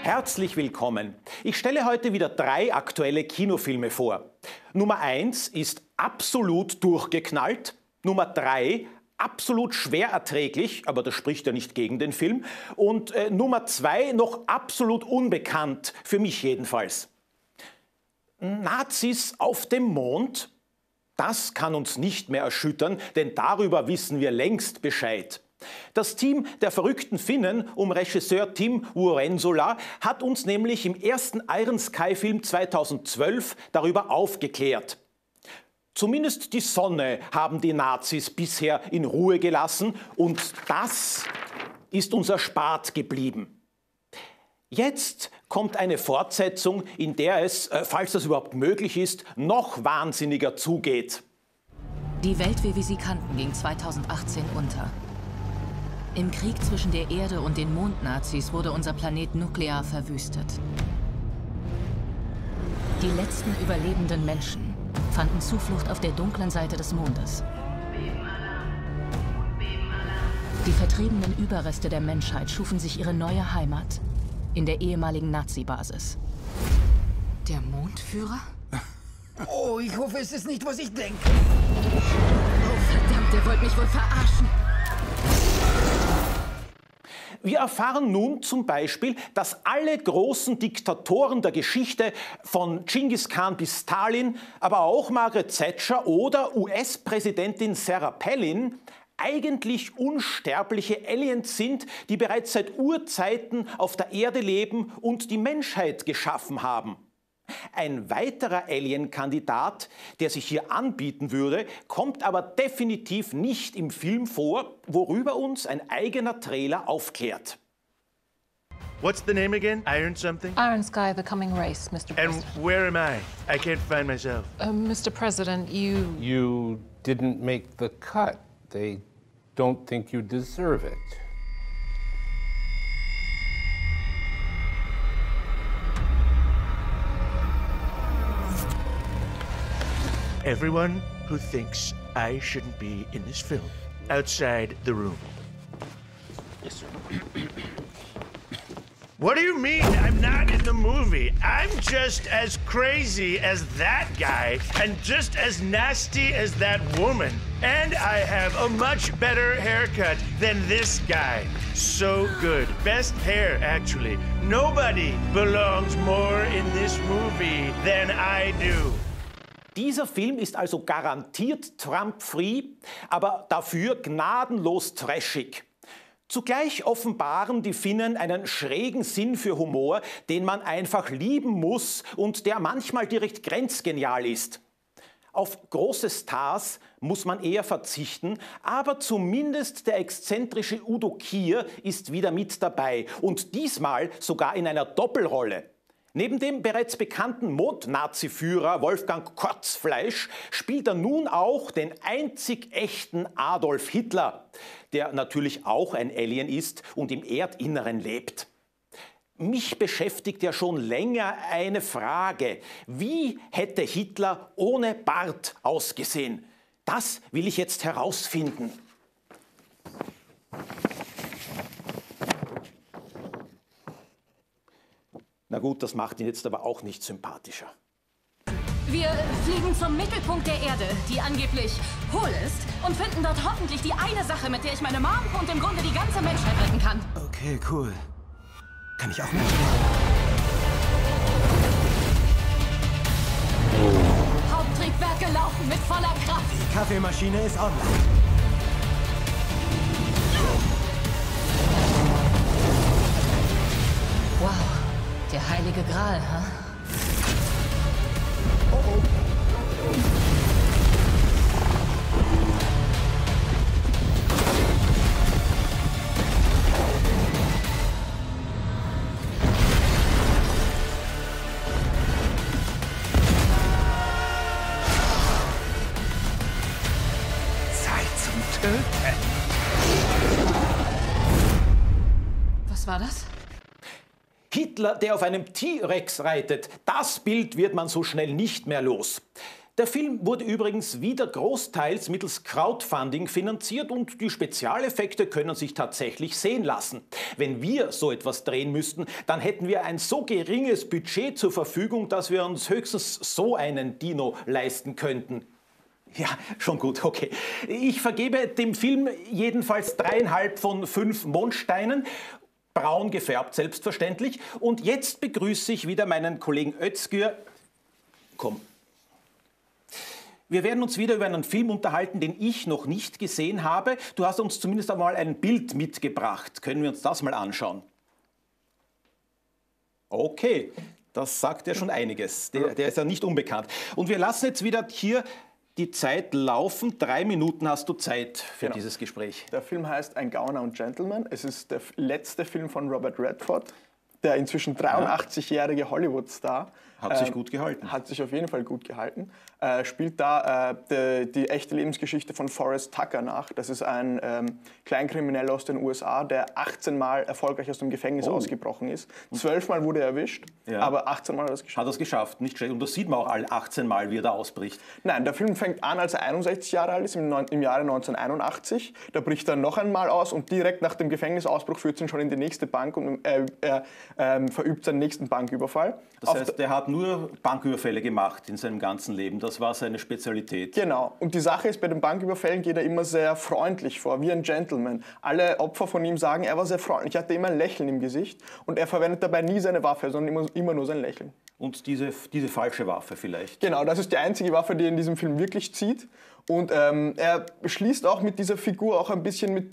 Herzlich willkommen. Ich stelle heute wieder 3 aktuelle Kinofilme vor. Nummer 1 ist absolut durchgeknallt. Nummer 3 absolut schwer erträglich, aber das spricht ja nicht gegen den Film. Und Nummer 2 noch absolut unbekannt, für mich jedenfalls. Nazis auf dem Mond? Das kann uns nicht mehr erschüttern, denn darüber wissen wir längst Bescheid. Das Team der verrückten Finnen um Regisseur Tim Vuorensola hat uns nämlich im ersten Iron Sky-Film 2012 darüber aufgeklärt. Zumindest die Sonne haben die Nazis bisher in Ruhe gelassen und das ist uns erspart geblieben. Jetzt kommt eine Fortsetzung, in der es, falls das überhaupt möglich ist, noch wahnsinniger zugeht. Die Welt, wie wir sie kannten, ging 2018 unter. Im Krieg zwischen der Erde und den Mondnazis wurde unser Planet nuklear verwüstet. Die letzten überlebenden Menschen fanden Zuflucht auf der dunklen Seite des Mondes. Die vertriebenen Überreste der Menschheit schufen sich ihre neue Heimat in der ehemaligen Nazi-Basis. Der Mondführer? Oh, ich hoffe, es ist nicht, was ich denke. Oh, verdammt, der wollte mich wohl verarschen. Wir erfahren nun zum Beispiel, dass alle großen Diktatoren der Geschichte, von Genghis Khan bis Stalin, aber auch Margaret Thatcher oder US-Präsidentin Sarah Palin, eigentlich unsterbliche Aliens sind, die bereits seit Urzeiten auf der Erde leben und die Menschheit geschaffen haben. Ein weiterer Alien-Kandidat, der sich hier anbieten würde, kommt aber definitiv nicht im Film vor, worüber uns ein eigener Trailer aufklärt. What's the name again? Iron something? Iron Sky, the coming race, Mr. And President. where am I? I can't find myself. Mr. President, you... You didn't make the cut. They don't think you deserve it. Everyone who thinks I shouldn't be in this film, outside the room. Yes, sir. What do you mean I'm not in the movie? I'm just as crazy as that guy and just as nasty as that woman. And I have a much better haircut than this guy. So good. Best hair, actually. Nobody belongs more in this movie than I do. Dieser Film ist also garantiert Trump-free, aber dafür gnadenlos trashig. Zugleich offenbaren die Finnen einen schrägen Sinn für Humor, den man einfach lieben muss und der manchmal direkt grenzgenial ist. Auf große Stars muss man eher verzichten, aber zumindest der exzentrische Udo Kier ist wieder mit dabei und diesmal sogar in einer Doppelrolle. Neben dem bereits bekannten Mond-Nazi-Führer Wolfgang Kotzfleisch spielt er nun auch den einzig echten Adolf Hitler, der natürlich auch ein Alien ist und im Erdinneren lebt. Mich beschäftigt ja schon länger eine Frage. Wie hätte Hitler ohne Bart ausgesehen? Das will ich jetzt herausfinden. Na gut, das macht ihn jetzt aber auch nicht sympathischer. Wir fliegen zum Mittelpunkt der Erde, die angeblich hohl ist, und finden dort hoffentlich die eine Sache, mit der ich meine Mom und im Grunde die ganze Menschheit retten kann. Okay, cool. Kann ich auch mit? Haupttriebwerke laufen mit voller Kraft. Die Kaffeemaschine ist online. Wow, der heilige Gral, ha? Zeit zum Töten. Was war das? Hitler, der auf einem T-Rex reitet, das Bild wird man so schnell nicht mehr los. Der Film wurde übrigens wieder großteils mittels Crowdfunding finanziert und die Spezialeffekte können sich tatsächlich sehen lassen. Wenn wir so etwas drehen müssten, dann hätten wir ein so geringes Budget zur Verfügung, dass wir uns höchstens so einen Dino leisten könnten. Ja, schon gut, okay. Ich vergebe dem Film jedenfalls 3,5 von 5 Mondsteinen. Braun gefärbt, selbstverständlich. Und jetzt begrüße ich wieder meinen Kollegen Özgür. Komm. Wir werden uns wieder über einen Film unterhalten, den ich noch nicht gesehen habe. Du hast uns zumindest einmal ein Bild mitgebracht. Können wir uns das mal anschauen? Okay, das sagt ja schon einiges. Der ist ja nicht unbekannt. Und wir lassen jetzt wieder hier die Zeit laufen. 3 Minuten hast du Zeit für dieses Gespräch. Der Film heißt Ein Gauner und Gentleman. Es ist der letzte Film von Robert Redford, der inzwischen 83-jährige Hollywood-Star. Hat sich gut gehalten. Hat sich auf jeden Fall gut gehalten. Spielt da die echte Lebensgeschichte von Forrest Tucker nach. Das ist ein Kleinkrimineller aus den USA, der 18 Mal erfolgreich aus dem Gefängnis ausgebrochen ist. 12 Mal wurde er erwischt, aber 18 Mal hat er es geschafft. Hat er es geschafft, nicht schlecht. Und das sieht man auch alle 18 Mal, wie er da ausbricht. Nein, der Film fängt an, als er 61 Jahre alt ist, im Jahre 1981. Da bricht er noch einmal aus und direkt nach dem Gefängnisausbruch führt es ihn schon in die nächste Bank und er verübt seinen nächsten Banküberfall. Das heißt, der hat nur Banküberfälle gemacht in seinem ganzen Leben. Das war seine Spezialität. Genau. Und die Sache ist, bei den Banküberfällen geht er immer sehr freundlich vor, wie ein Gentleman. Alle Opfer von ihm sagen, er war sehr freundlich, er hatte immer ein Lächeln im Gesicht und er verwendet dabei nie seine Waffe, sondern immer nur sein Lächeln. Und diese falsche Waffe vielleicht. Genau, das ist die einzige Waffe, die er in diesem Film wirklich zieht. Und er schließt auch mit dieser Figur auch ein bisschen mit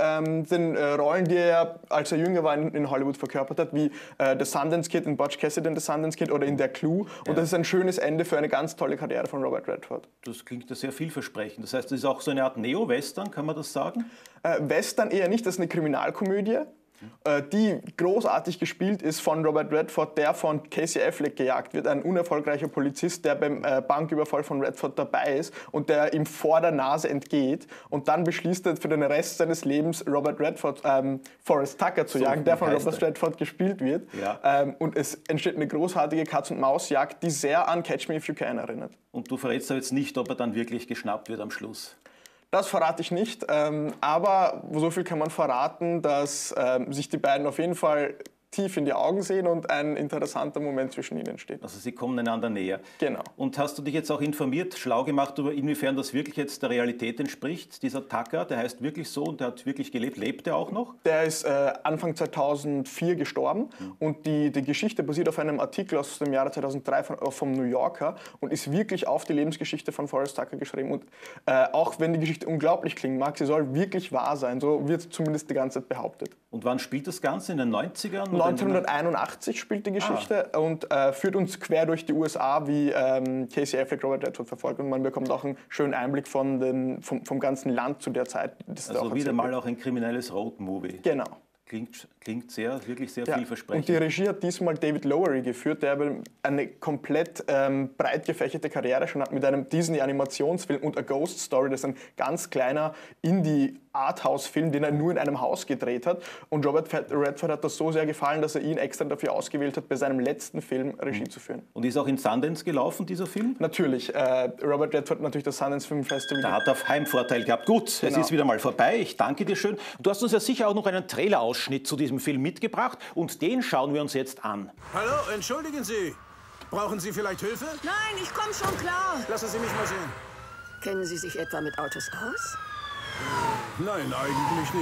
den Rollen, die er, als er jünger war, in Hollywood verkörpert hat, wie The Sundance Kid in Butch Cassidy and the Sundance Kid oder in Der Clue. Und das ist ein schönes Ende für eine ganz tolle Karriere von Robert Redford. Das klingt ja sehr vielversprechend. Das heißt, das ist auch so eine Art Neo-Western, kann man das sagen? Western eher nicht, das ist eine Kriminalkomödie, die großartig gespielt ist von Robert Redford, der von Casey Affleck gejagt wird, ein unerfolgreicher Polizist, der beim Banküberfall von Redford dabei ist und der ihm vor der Nase entgeht. Und dann beschließt er für den Rest seines Lebens, Robert Redford, Forrest Tucker zu jagen, der von Robert Redford gespielt wird. Ja. Und es entsteht eine großartige Katz-und-Maus-Jagd, die sehr an Catch Me If You Can erinnert. Und du verrätst jetzt nicht, ob er dann wirklich geschnappt wird am Schluss? Das verrate ich nicht, aber so viel kann man verraten, dass sich die beiden auf jeden Fall tief in die Augen sehen und ein interessanter Moment zwischen ihnen steht. Also sie kommen einander näher. Genau. Und hast du dich jetzt auch informiert, schlau gemacht, über inwiefern das wirklich jetzt der Realität entspricht? Dieser Tucker, der heißt wirklich so und der hat wirklich gelebt. Lebt er auch noch? Der ist Anfang 2004 gestorben und die Geschichte basiert auf einem Artikel aus dem Jahre 2003 vom New Yorker und ist wirklich auf die Lebensgeschichte von Forrest Tucker geschrieben. Und auch wenn die Geschichte unglaublich klingen mag, sie soll wirklich wahr sein. So wird zumindest die ganze Zeit behauptet. Und wann spielt das Ganze? In den 90ern? 1981 spielt die Geschichte und führt uns quer durch die USA, wie Casey Affleck Robert Redford verfolgt. Und man bekommt auch einen schönen Einblick vom ganzen Land zu der Zeit. Also wieder mal auch ein kriminelles Roadmovie. Genau. Klingt wirklich sehr vielversprechend. Und die Regie hat diesmal David Lowery geführt, der eine komplett breit gefächerte Karriere schon hat mit einem Disney-Animationsfilm und A Ghost Story. Das ist ein ganz kleiner Indie-Arthouse-Film, den er nur in einem Haus gedreht hat. Und Robert Redford hat das so sehr gefallen, dass er ihn extra dafür ausgewählt hat, bei seinem letzten Film Regie zu führen. Und ist auch in Sundance gelaufen, dieser Film? Natürlich. Robert Redford hat natürlich das Sundance Film Festival. Da hat er Heimvorteil gehabt. Gut, genau. Es ist wieder mal vorbei. Ich danke dir schön. Du hast uns ja sicher auch noch einen Trailer-Ausschnitt zu diesem Film mitgebracht und den schauen wir uns jetzt an. Hallo, entschuldigen Sie. Brauchen Sie vielleicht Hilfe? Nein, ich komme schon klar. Lassen Sie mich mal sehen. Kennen Sie sich etwa mit Autos aus? Nein, eigentlich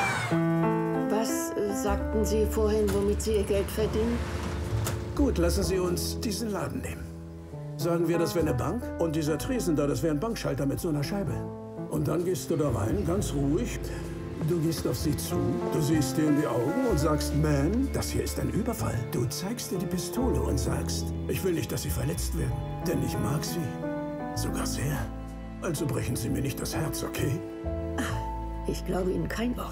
nicht. Was sagten Sie vorhin, womit Sie Ihr Geld verdienen? Gut, lassen Sie uns diesen Laden nehmen. Sagen wir, das wäre eine Bank und dieser Tresen da, das wäre ein Bankschalter mit so einer Scheibe. Und dann gehst du da rein, ganz ruhig. Du gehst auf sie zu, du siehst dir in die Augen und sagst, Ma'am, das hier ist ein Überfall. Du zeigst ihr die Pistole und sagst, ich will nicht, dass sie verletzt werden, denn ich mag sie. Sogar sehr. Also brechen Sie mir nicht das Herz, okay? Ich glaube Ihnen kein Wort.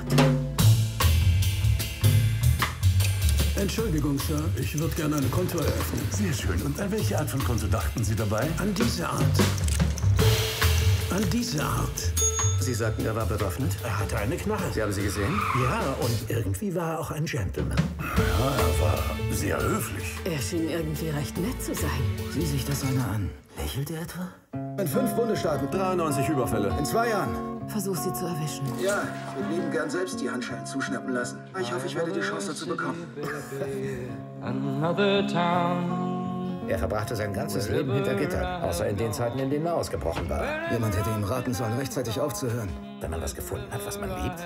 Entschuldigung, Sir, ich würde gerne eine Konto eröffnen. Sehr schön. Und an welche Art von Konto dachten Sie dabei? An diese Art. An diese Art. Sie sagten, er war bewaffnet? Er hatte eine Knarre. Sie haben sie gesehen? Ja, und irgendwie war er auch ein Gentleman. Ja, er war sehr höflich. Er schien irgendwie recht nett zu sein. Sieh sich das einer an. Lächelt er etwa? In 5 Bundesstaaten 93 Überfälle. In 2 Jahren. Versuch sie zu erwischen. Ja, wir lieben gern selbst die Handschellen zuschnappen lassen. Ich hoffe, ich werde die Chance dazu bekommen. Er verbrachte sein ganzes Leben hinter Gittern, außer in den Zeiten, in denen er ausgebrochen war. Jemand hätte ihm raten sollen, rechtzeitig aufzuhören. Wenn man was gefunden hat, was man liebt.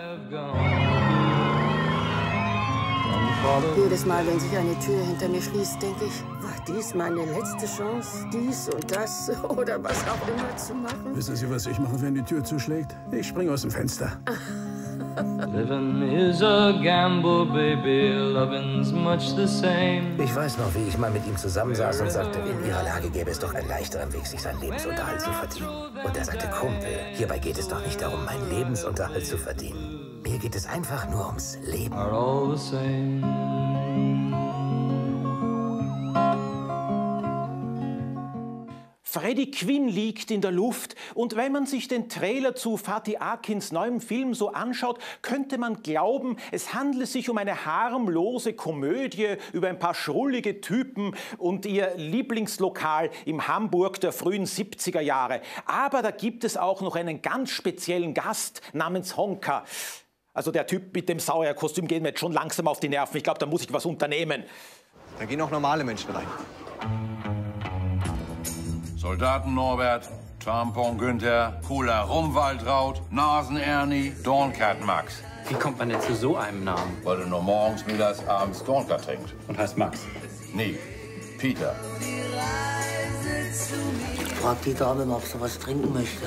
Jedes Mal, wenn sich eine Tür hinter mir schließt, denke ich, war dies meine letzte Chance, dies und das oder was auch immer zu machen? Wissen Sie, was ich mache, wenn die Tür zuschlägt? Ich springe aus dem Fenster. Living is a gamble, baby. Loving's much the same. Ich weiß noch, wie ich mal mit ihm zusammensaß und sagte, in Ihrer Lage gäbe es doch einen leichteren Weg, sich seinen Lebensunterhalt zu verdienen. Und er sagte, Kumpel, hierbei geht es doch nicht darum, meinen Lebensunterhalt zu verdienen. Mir geht es einfach nur ums Leben. Are all the same. Freddie Quinn liegt in der Luft und wenn man sich den Trailer zu Fatih Akins neuem Film so anschaut, könnte man glauben, es handle sich um eine harmlose Komödie über ein paar schrullige Typen und ihr Lieblingslokal im Hamburg der frühen 70er Jahre. Aber da gibt es auch noch einen ganz speziellen Gast namens Honka. Also der Typ mit dem Sauerkostüm geht mir jetzt schon langsam auf die Nerven. Ich glaube, da muss ich was unternehmen. Da gehen auch normale Menschen rein. Soldaten Norbert, Tampon Günther, Cooler Rumwaldraut, Nasen Ernie, Dornkat Max. Wie kommt man denn zu so einem Namen? Weil du nur morgens, mittags, abends Dornkat trinkt. Und heißt Max? Nee, Peter. Frag die Dame mal, ob sie was trinken möchte.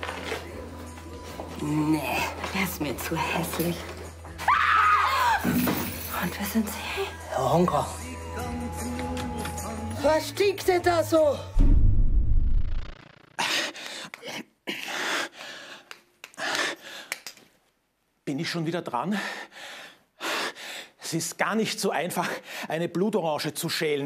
Nee, er ist mir zu hässlich. Und wer sind Sie? Herr Honka. Was stinkt denn da so? Bin ich schon wieder dran? Es ist gar nicht so einfach, eine Blutorange zu schälen.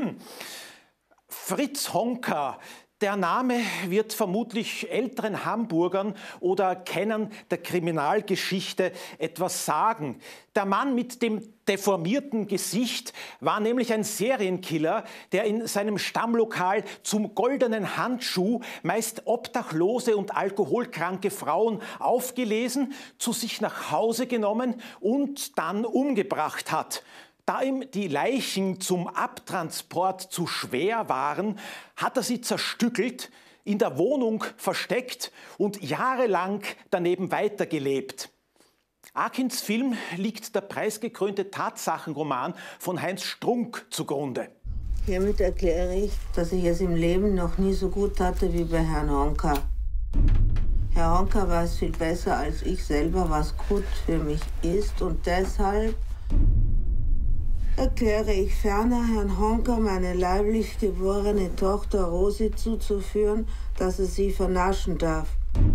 Fritz Honka. Der Name wird vermutlich älteren Hamburgern oder Kennern der Kriminalgeschichte etwas sagen. Der Mann mit dem deformierten Gesicht war nämlich ein Serienkiller, der in seinem Stammlokal zum goldenen Handschuh meist obdachlose und alkoholkranke Frauen aufgelesen, zu sich nach Hause genommen und dann umgebracht hat. Da ihm die Leichen zum Abtransport zu schwer waren, hat er sie zerstückelt, in der Wohnung versteckt und jahrelang daneben weitergelebt. Akins Film liegt der preisgekrönte Tatsachenroman von Heinz Strunk zugrunde. Hiermit erkläre ich, dass ich es im Leben noch nie so gut hatte wie bei Herrn Honka. Herr Honka weiß viel besser als ich selber, was gut für mich ist und deshalb erkläre ich ferner Herrn Honka, meine leiblich geborene Tochter Rosi zuzuführen, dass er sie vernaschen darf.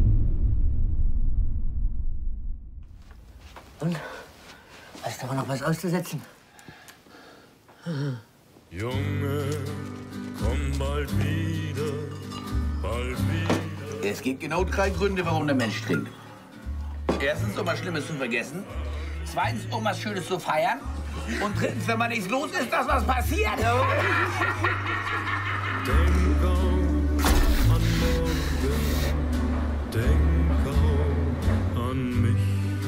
Und? Hast du aber noch was auszusetzen? Junge, komm bald wieder, bald wieder. Es gibt genau 3 Gründe, warum der Mensch trinkt. Erstens, um was Schlimmes zu vergessen. Zweitens, um was Schönes zu feiern. Und drittens, wenn man nichts los ist, dass was passiert. Denk auch an morgen, denk auch an mich.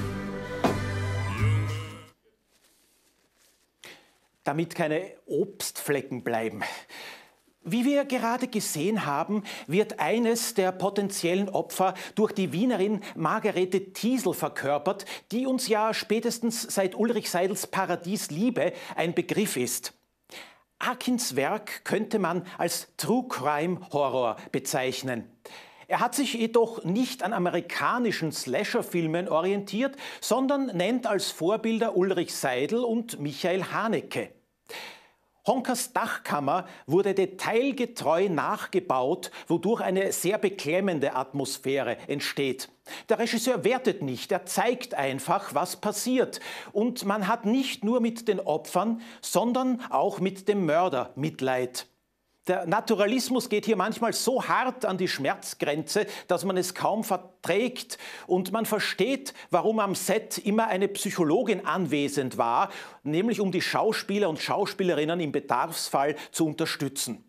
Damit keine Obstflecken bleiben. Wie wir gerade gesehen haben, wird eines der potenziellen Opfer durch die Wienerin Margarete Thiesel verkörpert, die uns ja spätestens seit Ulrich Seidels Paradies Liebe ein Begriff ist. Akins Werk könnte man als True Crime Horror bezeichnen. Er hat sich jedoch nicht an amerikanischen Slasher-Filmen orientiert, sondern nennt als Vorbilder Ulrich Seidel und Michael Haneke. Honkas Dachkammer wurde detailgetreu nachgebaut, wodurch eine sehr beklemmende Atmosphäre entsteht. Der Regisseur wertet nicht, er zeigt einfach, was passiert. Und man hat nicht nur mit den Opfern, sondern auch mit dem Mörder Mitleid. Der Naturalismus geht hier manchmal so hart an die Schmerzgrenze, dass man es kaum verträgt. Und man versteht, warum am Set immer eine Psychologin anwesend war, nämlich um die Schauspieler und Schauspielerinnen im Bedarfsfall zu unterstützen.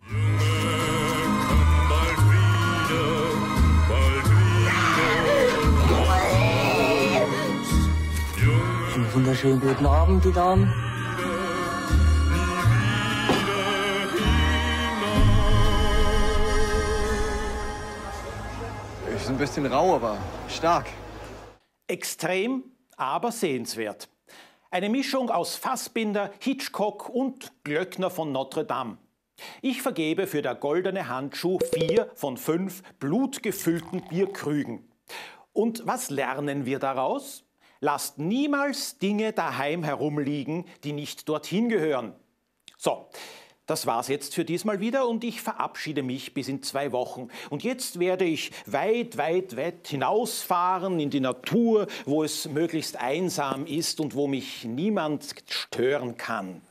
Einen wunderschönen guten Abend, die Damen. Ist ein bisschen rau, aber stark. Extrem, aber sehenswert. Eine Mischung aus Fassbinder, Hitchcock und Glöckner von Notre Dame. Ich vergebe für Der goldene Handschuh 4 von 5 blutgefüllten Bierkrügen. Und was lernen wir daraus? Lasst niemals Dinge daheim herumliegen, die nicht dorthin gehören. So, das war's jetzt für diesmal wieder und ich verabschiede mich bis in 2 Wochen. Und jetzt werde ich weit, weit, weit hinausfahren in die Natur, wo es möglichst einsam ist und wo mich niemand stören kann.